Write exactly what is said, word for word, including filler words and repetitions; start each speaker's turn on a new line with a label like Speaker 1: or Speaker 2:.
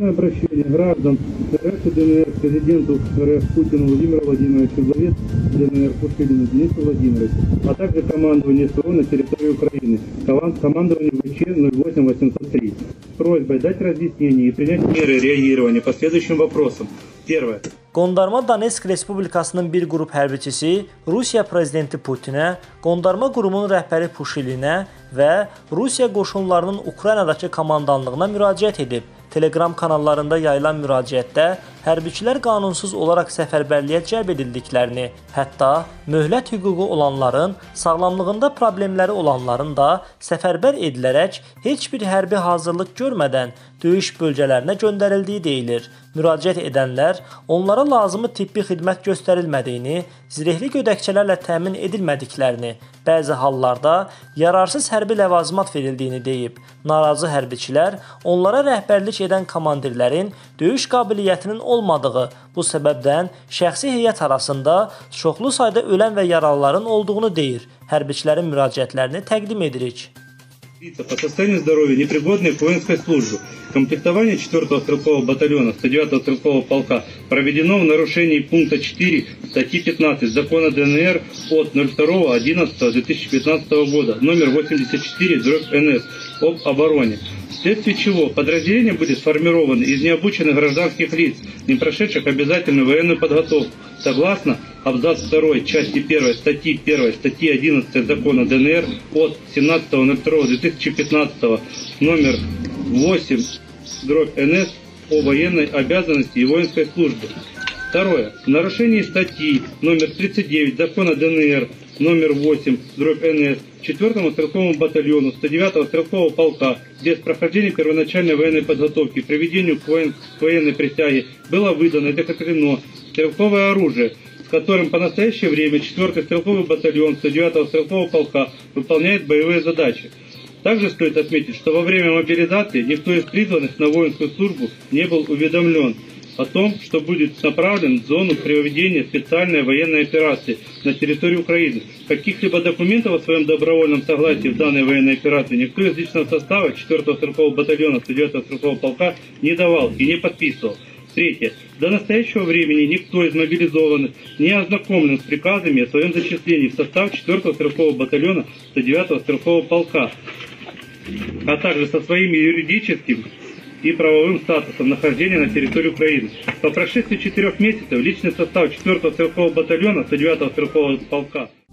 Speaker 1: Циркулярное обращение граждан РФ и ДНР президенту РФ Путину Владимиру Владимировичу, главе ДНР Пушилину Денису Владимировичу, а также командованию СВО на территории Украины, командованию ВЧ ноль восемь восемьсот три, с просьбой дать разъяснение и принять меры реагирования по следующим вопросам. Первое.
Speaker 2: Qondarma Donetsk Respublikasının bir qrup hərbiçisi Rusiya prezidenti Putinə, qondarma qurumun rəhbəri Pushilinə və Rusiya qoşunlarının Ukraynadakı komandanlığına müraciət edib. Telegram kanallarında yayılan müraciətdə hərbiçilər qanunsuz olaraq səfərbərliyə cəlb edildiklərini, hətta möhlət hüququ olanların, sağlamlığında problemləri olanların da səfərbər edilərək heç bir hərbi hazırlıq görmədən döyüş bölgələrinə göndərildiyi deyilir. Müraciət edənlər onlara lazımı tibbi xidmət göstərilmədiyini, zirehli gödəkçələrlə təmin edilmədiklərini, bəzi hallarda yararsız hərbi ləvazimat verildiyini deyib. Narazı hərbiçilər onlara rəhbərlik edən komandirlərin döyüş qabiliyyətinin olmadığı, bu səbəbdən şəxsi heyət arasında çoxlu sayda ölən və yaralıların olduğunu deyir. Hərbiçilərin müraciətlərini təqdim edirik.
Speaker 1: По состоянию здоровья непригодные к воинской службе. Комплектование четвёртого стрелкового батальона сто девятого стрелкового полка проведено в нарушении пункта четыре статьи пятнадцать Закона ДНР от ноль второго одиннадцатого две тысячи пятнадцатого года номер восемьдесят четыре дробь эн эс об обороне. Вследствие чего подразделение будет сформировано из необученных гражданских лиц, не прошедших обязательную военную подготовку, согласно абзац второй части первой статьи первой статьи одиннадцатой Закона ДНР от семнадцатого ноль второго две тысячи пятнадцатого номер восемь дробь эн эс о военной обязанности и воинской службе. Второе. В нарушении статьи номер тридцать девять Закона ДНР номер восемь дробь эн эс четвёртому стрелковому батальону сто девятого стрелкового полка без прохождения первоначальной военной подготовки к проведению к, воен... к военной присяге было выдано и закреплено стрелковое оружие, с которым по настоящее время четвёртый стрелковый батальон сто девятого стрелкового полка выполняет боевые задачи. Также стоит отметить, что во время мобилизации никто из призванных на воинскую службу не был уведомлен о том, что будет направлен в зону проведения специальной военной операции на территории Украины. Каких-либо документов о своем добровольном согласии в данной военной операции никто из личного состава четвёртого стрелкового батальона сто девятого стрелкового полка не давал и не подписывал. Третье. До настоящего времени никто из мобилизованных не ознакомлен с приказами о своем зачислении в состав четвёртого стрелкового батальона сто девятого стрелкового полка, а также со своим юридическим и правовым статусом нахождения на территории Украины. По прошествии четырех месяцев личный состав четвёртого стрелкового батальона сто девятого стрелкового полка